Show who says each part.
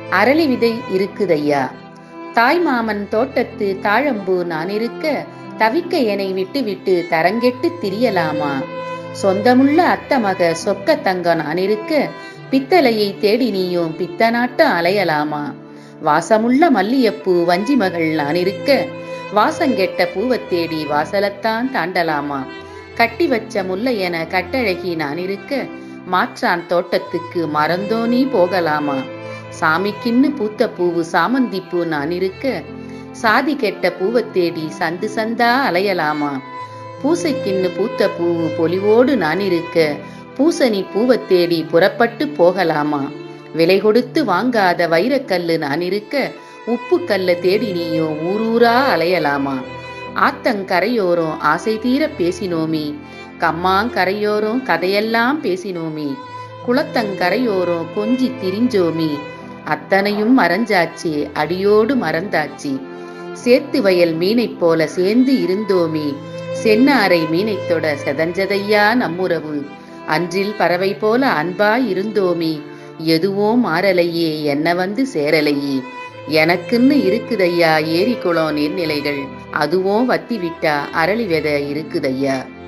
Speaker 1: அரளி விதை இருக்குதையா. தாய் மாமன் தோட்டத்து தாழம்பூ நான் இருக்க, தவிக்க எனை விட்டு விட்டு தரங்கெட்டு திரியலாமா. சொந்தமுள்ள அத்தமக சொக்க தங்கம் நான் இருக்க, பித்தளையை தேடி நீயும் பித்தநாட்டம் அலையலாமா. வாசமுள்ள மல்லியப்பூ வஞ்சி மகள் நான் இருக்க, வாசங்கெட்ட பூவத் தேடி வாசலத்தான் தாண்டலாமா. கட்டி வச்ச முல்லை என கட்டழகி நான் இருக்க, மாற்றான் தோட்டத்துக்கு மறந்தோனி போகலாமா. சாமிக்கின்னு பூத்த பூவு சாமந்திப்பூ நான் இருக்க, சாதி கெட்ட பூவத் தேடி சந்து சந்தா அலையலாமா. பூசைக்கின்னு பூத்த பூவு பொலிவோடு நான் இருக்க, பூசணி பூவத் தேடி புறப்பட்டு போகலாமா. விலை கொடுத்து வாங்காத வைரக்கல்லு நான் இருக்க, உப்பு கல்ல தேடி நீயும் ஊரூரா அலையலாமா. ஆத்தங்கரையோரம் ஆசை தீர பேசினோமி, கம்மாங்கரையோரம் கதையெல்லாம் பேசினோமி, குளத்தங்கரையோரம் கொஞ்சி திரிஞ்சோமி, அத்தனையும் மறஞ்சாச்சு அடியோடு மறந்தாச்சு. சேத்து வயல் மீனைப் போல சேர்ந்து இருந்தோமி, சென்னாரை மீனைத் தொட செதஞ்சதையா நம்முறவு. அன்றில் பறவை போல அன்பாய் இருந்தோமி, எதுவோ மாறலையே என்ன வந்து சேரலையே. எனக்குன்னு இருக்குதையா ஏரி குளம் நீர்நிலைகள், அதுவும் வத்தி விட்டா அரளி விதை இருக்குதையா.